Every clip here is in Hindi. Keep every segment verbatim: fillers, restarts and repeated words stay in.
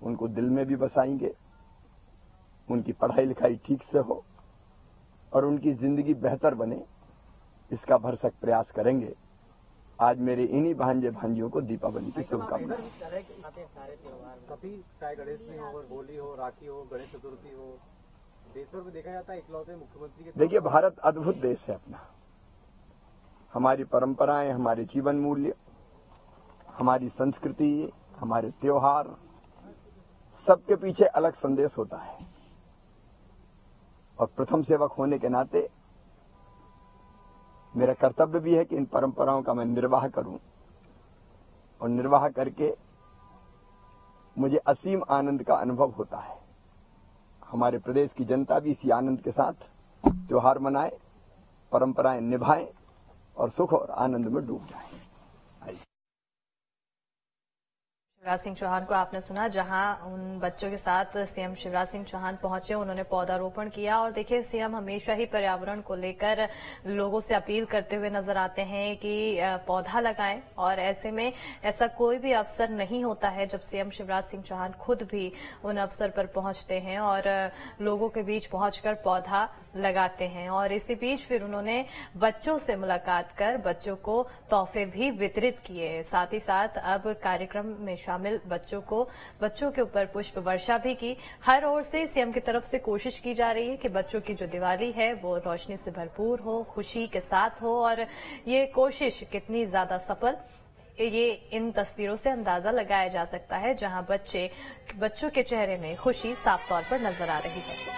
उनको दिल में भी बसाएंगे, उनकी पढ़ाई लिखाई ठीक से हो और उनकी जिंदगी बेहतर बने, इसका भरसक प्रयास करेंगे। आज मेरे इन्हीं भांजे भांजियों को दीपावली की शुभकामनाएं। कभी चाहे गणेश जी हो, होली हो, राखी हो, गणेश चतुर्थी हो, देश भर में देखा जाता है इकलौते मुख्यमंत्री के। देखिए, भारत अद्भुत देश है अपना। हमारी परंपराएं, हमारे जीवन मूल्य, हमारी संस्कृति, हमारे त्योहार, सबके पीछे अलग संदेश होता है। और प्रथम सेवक होने के नाते मेरा कर्तव्य भी है कि इन परंपराओं का मैं निर्वाह करूं, और निर्वाह करके मुझे असीम आनंद का अनुभव होता है। हमारे प्रदेश की जनता भी इसी आनंद के साथ त्योहार मनाए, परंपराएं निभाएं और सुख और आनंद में डूब जाए। शिवराज सिंह चौहान को आपने सुना, जहां उन बच्चों के साथ सीएम शिवराज सिंह चौहान पहुंचे, उन्होंने पौधारोपण किया। और देखिए, सीएम हमेशा ही पर्यावरण को लेकर लोगों से अपील करते हुए नजर आते हैं कि पौधा लगाएं, और ऐसे में ऐसा कोई भी अवसर नहीं होता है जब सीएम शिवराज सिंह चौहान खुद भी उन अवसर पर पहुंचते हैं और लोगों के बीच पहुंचकर पौधा लगाते हैं। और इसी बीच फिर उन्होंने बच्चों से मुलाकात कर बच्चों को तोहफे भी वितरित किए। साथ ही साथ अब कार्यक्रम में शामिल बच्चों को बच्चों के ऊपर पुष्प वर्षा भी की। हर ओर से सीएम की तरफ से कोशिश की जा रही है कि बच्चों की जो दिवाली है वो रोशनी से भरपूर हो, खुशी के साथ हो। और ये कोशिश कितनी ज्यादा सफल, ये इन तस्वीरों से अंदाजा लगाया जा सकता है, जहां बच्चे बच्चों के चेहरे में खुशी साफ तौर पर नजर आ रही है।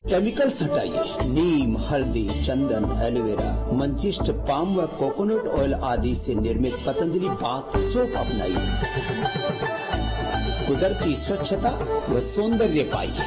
केमिकल्स हटाइए। नीम, हल्दी, चंदन, एलोवेरा, मंजिष्ट, पाम व कोकोनट ऑयल आदि से निर्मित पतंजलि बाथ सोप अपनाइए। कुदरती स्वच्छता व सौंदर्य पाइए।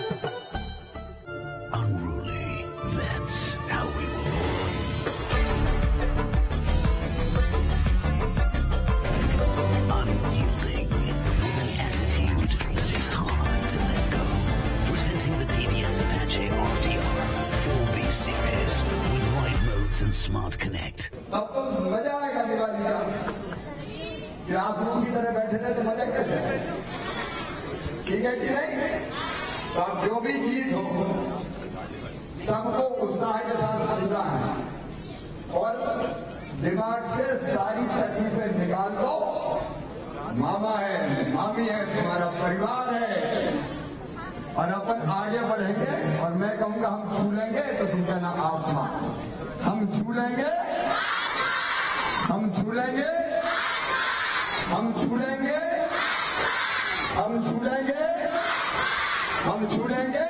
Smart Connect. अब तो मजा आएगा दिवाली का। आंसू की तरह बैठे रहे तो मजा कैसे है? ठीक है कि नहीं? तो अब जो भी चीज हो सबको उत्साह के साथ जुड़ा है और दिमाग से सारी तकलीफें निकाल दो। मामा है, मामी है, तुम्हारा परिवार है और अपन आगे बढ़ेंगे। और मैं कहूंगा हम छू लेंगे तो तुम कहना आसमान। हम छू लेंगे, हम छू लेंगे, हम छू लेंगे, हम छू लेंगे, हम छू लेंगे।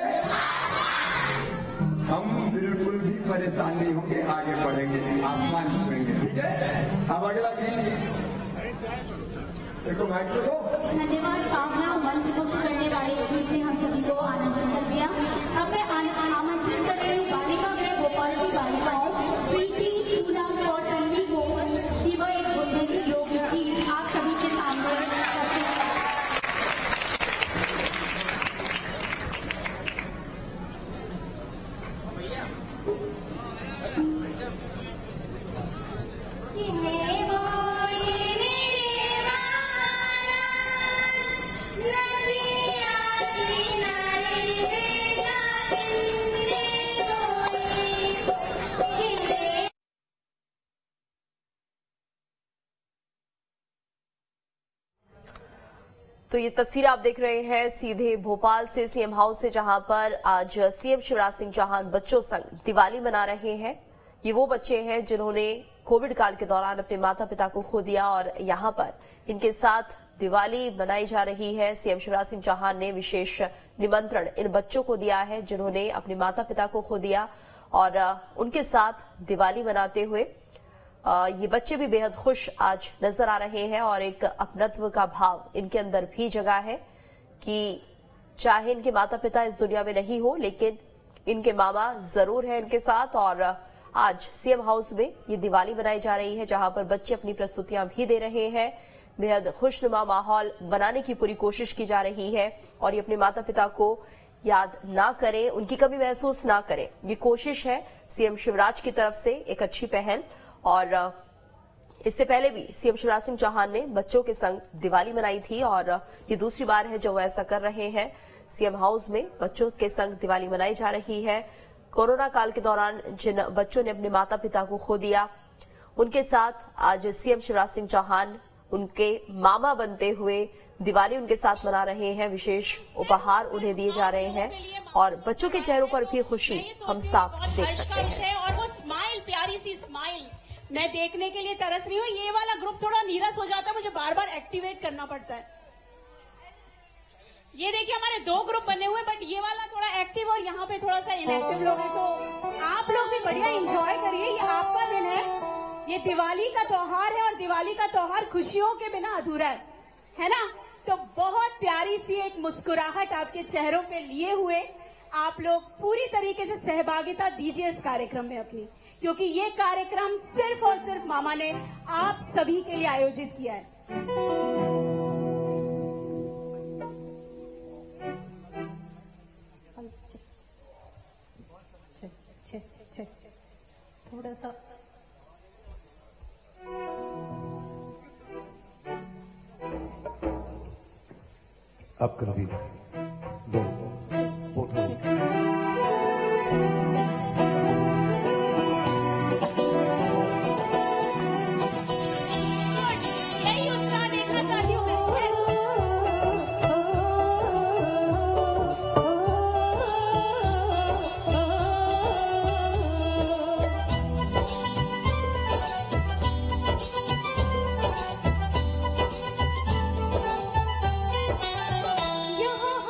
हम बिल्कुल भी परेशान नहीं होंगे, आगे बढ़ेंगे, आसमान छूएंगे। ठीक है? अब अगला गीत देखो माइक को। धन्यवाद। भावना मंच को करने वाले गीत ने हम सभी को आनंदित कर दिया। अब मैं आमंत्रित कर रही हूँ बालिका गृह भोपाल की बालिकाओं प्रीति चूड़ा और टंडी को कि वह एक बुंदेली लोकगीत आप सभी के सामने करते हैं। तो ये तस्वीर आप देख रहे हैं सीधे भोपाल से, सीएम हाउस से, जहां पर आज सीएम शिवराज सिंह चौहान बच्चों संग दिवाली मना रहे हैं। ये वो बच्चे हैं जिन्होंने कोविड काल के दौरान अपने माता पिता को खो दिया और यहां पर इनके साथ दिवाली मनाई जा रही है। सीएम शिवराज सिंह चौहान ने विशेष निमंत्रण इन बच्चों को दिया है जिन्होंने अपने माता पिता को खो दिया और उनके साथ दिवाली मनाते हुए ये बच्चे भी बेहद खुश आज नजर आ रहे हैं और एक अपनत्व का भाव इनके अंदर भी जगा है कि चाहे इनके माता पिता इस दुनिया में नहीं हो लेकिन इनके मामा जरूर है इनके साथ। और आज सीएम हाउस में ये दिवाली मनाई जा रही है जहां पर बच्चे अपनी प्रस्तुतियां भी दे रहे हैं। बेहद खुशनुमा माहौल बनाने की पूरी कोशिश की जा रही है और ये अपने माता पिता को याद ना करें, उनकी कमी महसूस ना करें, ये कोशिश है सीएम शिवराज की तरफ से, एक अच्छी पहल। और इससे पहले भी सीएम शिवराज सिंह चौहान ने बच्चों के संग दिवाली मनाई थी और ये दूसरी बार है जो वो ऐसा कर रहे हैं। सीएम हाउस में बच्चों के संग दिवाली मनाई जा रही है। कोरोना काल के दौरान जिन बच्चों ने अपने माता पिता को खो दिया उनके साथ आज सीएम शिवराज सिंह चौहान उनके मामा बनते हुए दिवाली उनके साथ मना रहे हैं। विशेष उपहार उन्हें दिए जा रहे हैं और बच्चों के चेहरों पर भी खुशी हम साफ देख सकते हैं। और वो स्माइल, प्यारी सी स्माइल मैं देखने के लिए तरस रही हूँ। ये वाला ग्रुप थोड़ा नीरस हो जाता है, मुझे बार बार एक्टिवेट करना पड़ता है। ये देखिए हमारे दो ग्रुप बने हुए बट ये वाला थोड़ा एक्टिव और यहाँ पे थोड़ा सा इनएक्टिव लोग हैं। तो आप लोग भी बढ़िया एंजॉय करिए, ये आपका दिन है, ये दिवाली का त्योहार है और दिवाली का त्योहार खुशियों के बिना अधूरा है, है ना। तो बहुत प्यारी सी एक मुस्कुराहट आपके चेहरों पे लिए हुए आप लोग पूरी तरीके से सहभागिता दीजिए इस कार्यक्रम में अपनी, क्योंकि ये कार्यक्रम सिर्फ और सिर्फ मामा ने आप सभी के लिए आयोजित किया है। थोड़ा सा आप कर दीजिए दो फोटो। यही उत्साह देखना चाहती हूँ मैं। यहाँ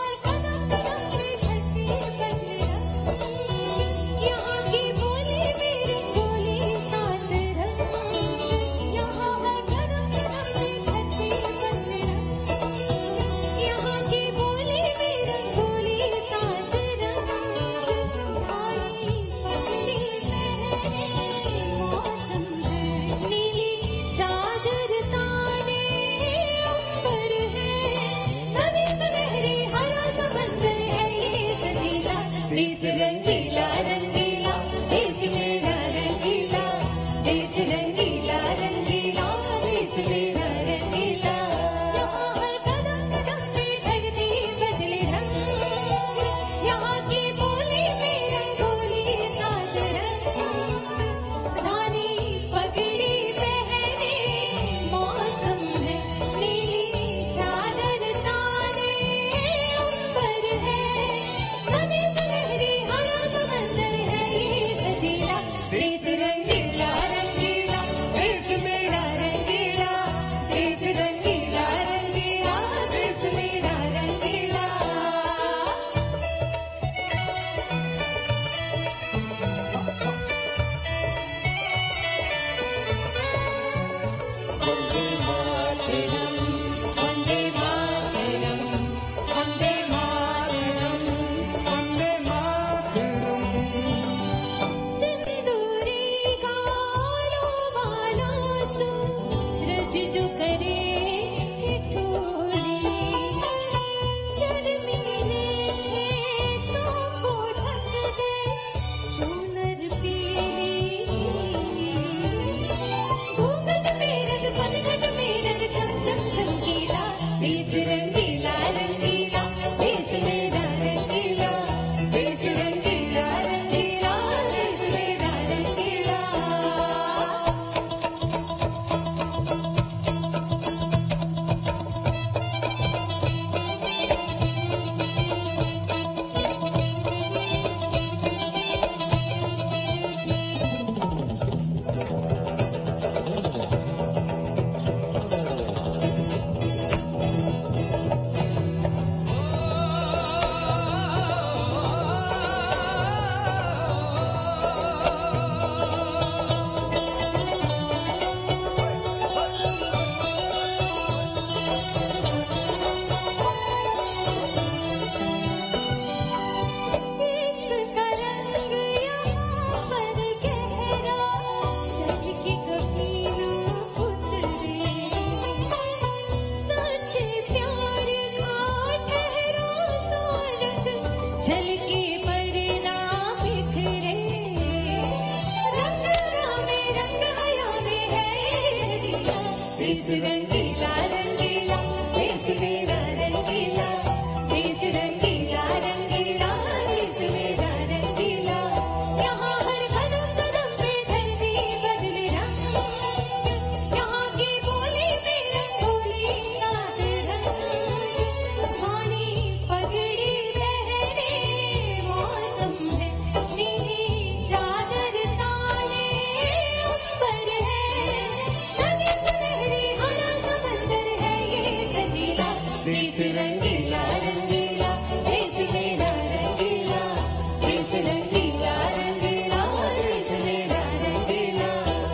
देश रंगीला रंगीला देश मेरा रंगीला देश रंगीला रंगीला देश मेरा रंगीला यहाँ हर कदम कदम पे धरती बदले रंग यहाँ की बोली में रंगोली साथ रंग मानी पगड़ी पहने मौसम है नीली चादर ताले अंबर है नदी सुनहरी हरा समंदर है ये सजीला देश रंगीला रंगीला देश मेरा रंगीला देश रंगीला रंगीला देश मेरा रंगीला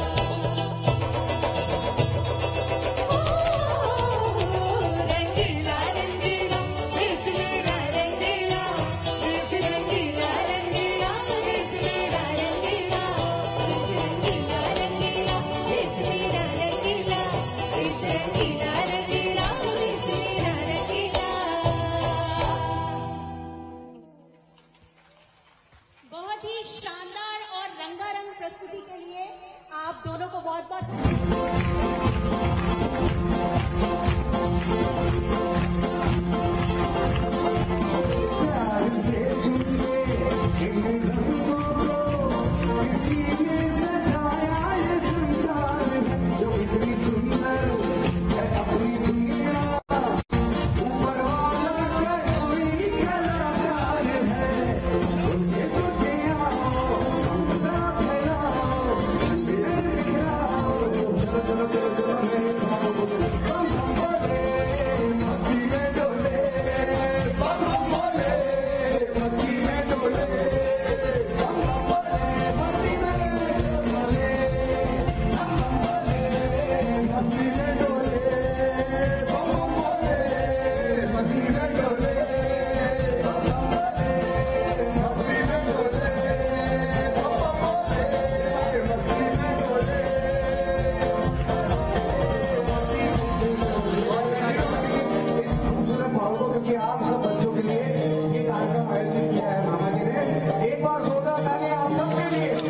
रंगीला रंगीला देश मेरा रंगीला देश रंगीला रंगीला देश मेरा रंगीला देश रंगीला रंगीला देश मेरा रंगीला देश रंगीला रंगीला देश मेरा रंगीला। बहुत ही शानदार और रंगारंग प्रस्तुति के लिए आप दोनों को बहुत बहुत क्योंकि आप सब बच्चों के लिए ये कार्यक्रम आयोजित किया है मामा जी ने। एक बार जोरदार ताली आप सबके लिए।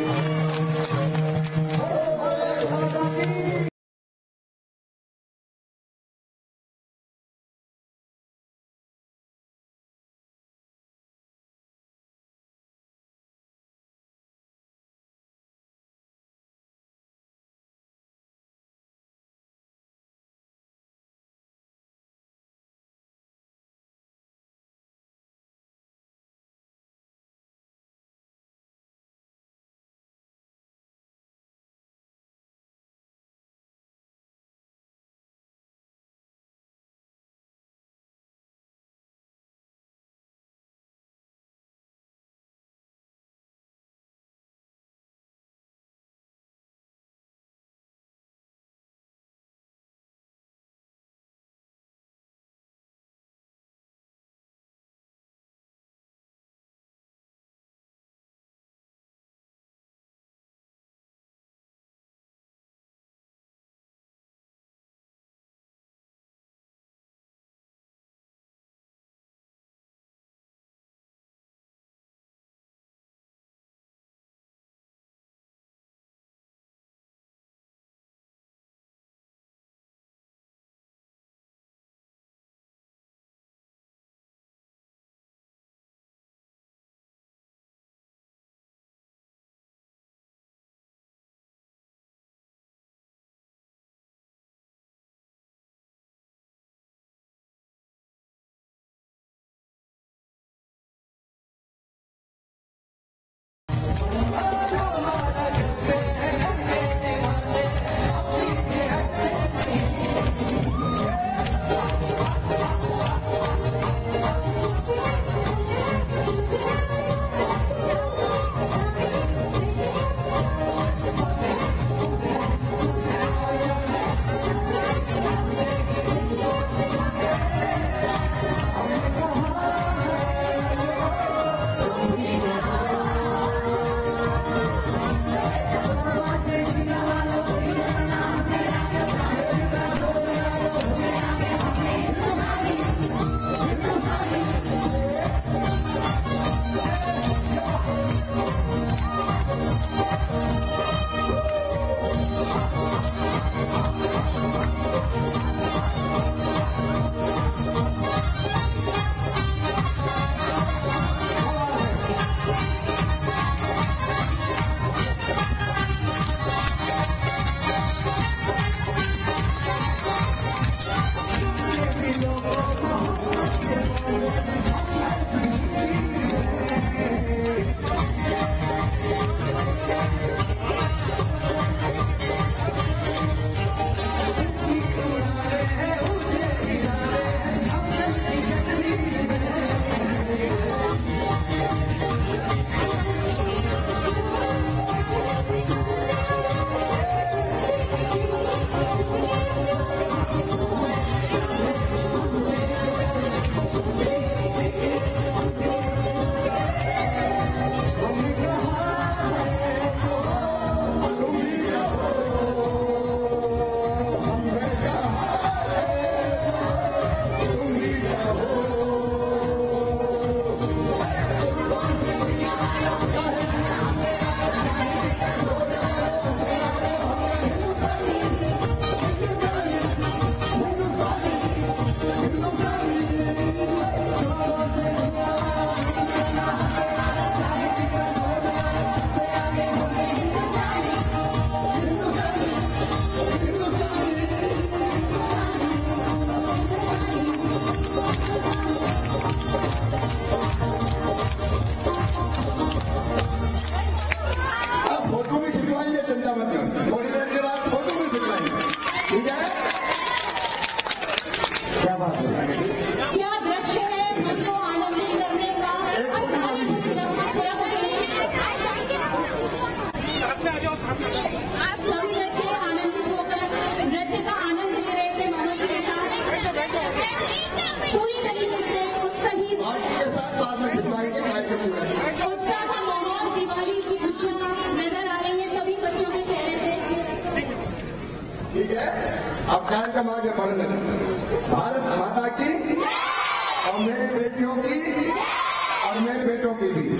उत्साह का माहौल, दिवाली की खुशियाँ नजर आ रही है सभी बच्चों के चेहरे पे। ठीक है, अब कार्यक्रम आगे बढ़ रहे। भारत माता की और मेरे बेटियों की और मेरे बेटों की भी।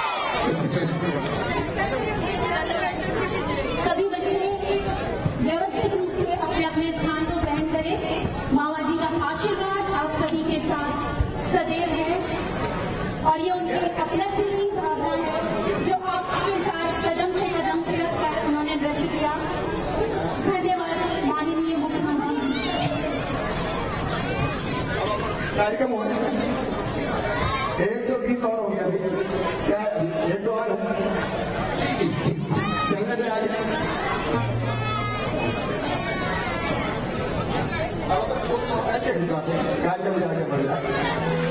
सभी बच्चे व्यवस्थित रूप से अपने अपने स्थान को ग्रहण करें। मामा जी का आशीर्वाद आप सभी के साथ सदैव है और ये उनके अपना की भावना है जो आपके साथ कदम से कदम से रखकर उन्होंने नृत्य किया। धन्यवाद माननीय मुख्यमंत्री। कार्यक्रम हो रहा है, एक तो गीत और हो गया अभी, क्या एक तो और चलने दे आगे। अच्छे की बात है, कार्यक्रम आगे बढ़ जाए।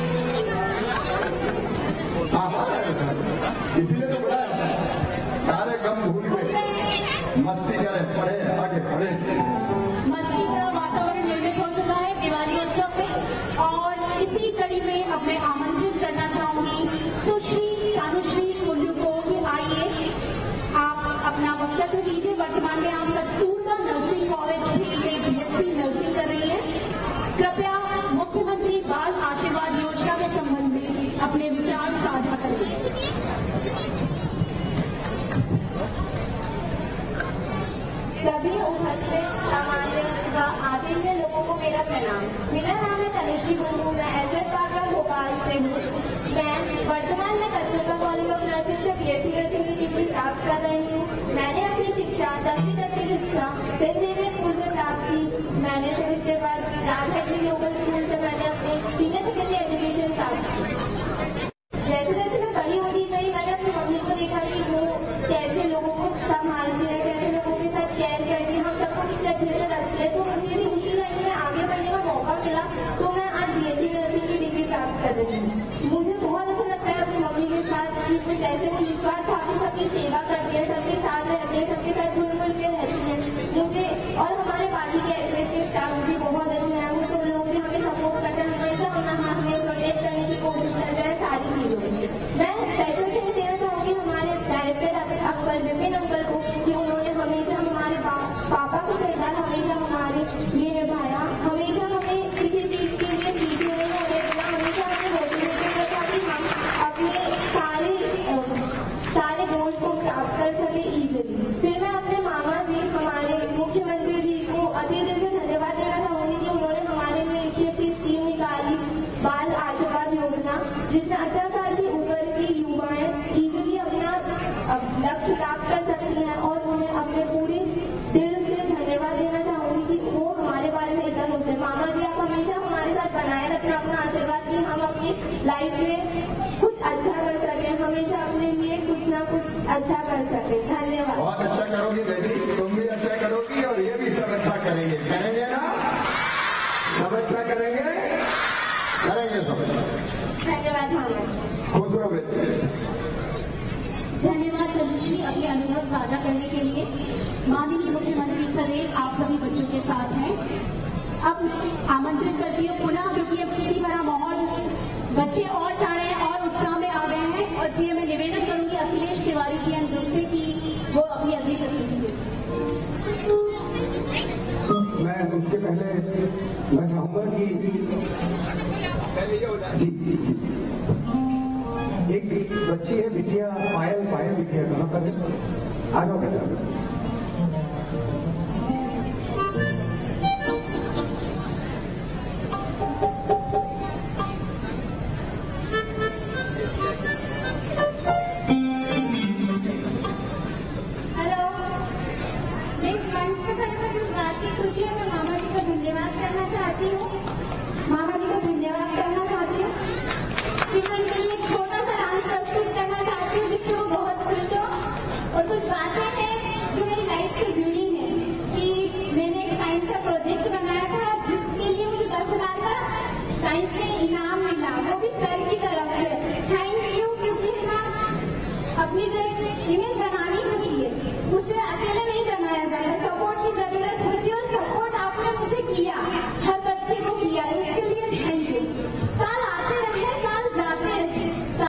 हाँ हाँ, इसीलिए तो बुलाया, कार्यक्रम भूल गए, मस्ती करें, पढ़े आगे बढ़े। मस्ती का वातावरण निर्मित हो चुका है दिवाली उत्सव में और इसी कड़ी में अब मैं आमंत्रित करना चाहूंगी सुश्री तानुश्री कुल्लू को कि आइए आप अपना वक्तव्य दीजिए। वर्तमान में आप कस्तूरबा नर्सिंग कॉलेज में बीएससी नर्सिंग कर रही है। कृपया मुख्यमंत्री बाल आशीर्वाद योजना के संबंध में अपने विचार साझा करें। सभी उपस्थित सामान्य व आदरणीय लोगों को मेरा प्रणाम। मेरा नाम है तनुश्री कुल्लू, मैं एचएस पार्कर भोपाल से हूँ। मैं वर्तमान में कस्तूरबा कॉलेज ऑफ नर्सिंग से बीएससी नर्सिंग की डिग्री प्राप्त कर रही हूँ। मैंने अपनी शिक्षा दसवीं तक की शिक्षा सेंट जेवियर स्कूल से प्राप्त की। मैंने फिर इसके बाद राजधानी लोकल स्कूल से मैंने अपनी सीनियर सेकेंडरी एजुकेशन प्राप्त की। जैसे जैसे मैं बड़ी होती गई मैंने अपनी मम्मी को देखा कि वो कैसे लोगों को संभालती है, कैसे लोगों के साथ केयर करती है, हम सबको कितने अच्छे से रखती है। तो मुझे भी इसी लाइन में आगे बढ़ने का मौका मिला तो मैं आज बीएससी नर्सिंग की डिग्री प्राप्त कर रही हूँ। मुझे बहुत अच्छा लगता है अपनी मम्मी के साथ कि कुछ ऐसे वो निस्वार्थ भाव से सबकी सेवा करती है, सबके साथ रहती है, सबके साथ घुल मिल के रहती है। मुझे और हमारे पार्टी के एचएस के स्टाफ भी बहुत अच्छे हैं, वो सब लोग भी हमें सपोर्ट करते हैं, हमेशा हमें हमें प्रोटेक्ट करने की कोशिश करते हैं सारी चीजों में। मैं स्पेशल थैंक्स देना चाहूंगी हमारे डायरेक्टर अक्बर विपिन अंकल को कि उन्होंने हमेशा हमारे पापा को किरदार हमेशा हमारे लिए निभाया, हमेशा हमें किसी चीज के लिए पीछे नहीं होने देना, हमेशा हमें मोटिवेट किया कि हम अपने सारे सारे गोल्स को प्राप्त कर सके इजीली। फिर मैं अपने मामा जी हमारे मुख्यमंत्री जी को अति दिल से धन्यवाद देना चाहूंगी कि उन्होंने हमारे लिए इतनी अच्छी स्कीम निकाली बाल आशीर्वाद योजना, जिससे अठारह साल से ऊपर की युवाएं इजीली अपना लक्ष्य प्राप्त कर सकती हैं और उन्हें अपने पूरे दिल से धन्यवाद देना चाहूंगी कि वो हमारे बारे में इतना सोचते हैं। मामा जी आप हमेशा हमारे साथ बनाए रखना अपना आशीर्वाद कि हम अपनी लाइफ में कुछ अच्छा कर सकें, हमेशा अपने लिए कुछ ना कुछ अच्छा कर सकें। धन्यवाद। बहुत अच्छा करोगी बेटी, तुम भी अच्छा करोगी और ये भी सब अच्छा करेंगे, करेंगे ना? सब अच्छा करेंगे, करेंगे सब। धन्यवाद मामा। खुश रहो बेटी। धन्यवाद तनुश्री अपने अनुभव साझा करने के लिए। माननीय मुख्यमंत्री सदैव आप सभी बच्चों के साथ हैं। अब आमंत्रित करती हूँ पुनः, क्योंकि अब किसी तरह माहौल बच्चे और चाह रहे हैं और उत्साह में आ गए हैं और इसलिए मैं निवेदन करूंगी अखिलेश तिवारी जी एंड से कि वो अपनी अगली प्रस्तुति दें। मैं उसके पहले मैं चाहूंगा कि जी जी जी एक बच्ची है बिटिया पायल पायल बिटिया कहाँ पर है? आ जाओ बेटा। हेलो, मैं इस मंच के साथ में इस बात की खुशी है, मैं मामा जी का धन्यवाद करना चाहती हूँ। मामा जी का धन्यवाद करना चाहती हूँ कि मैं उनके लिए एक छोटा सा डांस प्रस्तुत करना चाहती हूँ जिससे वो बहुत खुश हो। और कुछ बातें हैं जो मेरी लाइफ से जुड़ी हैं कि मैंने एक साइंस का प्रोजेक्ट बनाया था जिसके लिए मुझे दस हजार का साइंस के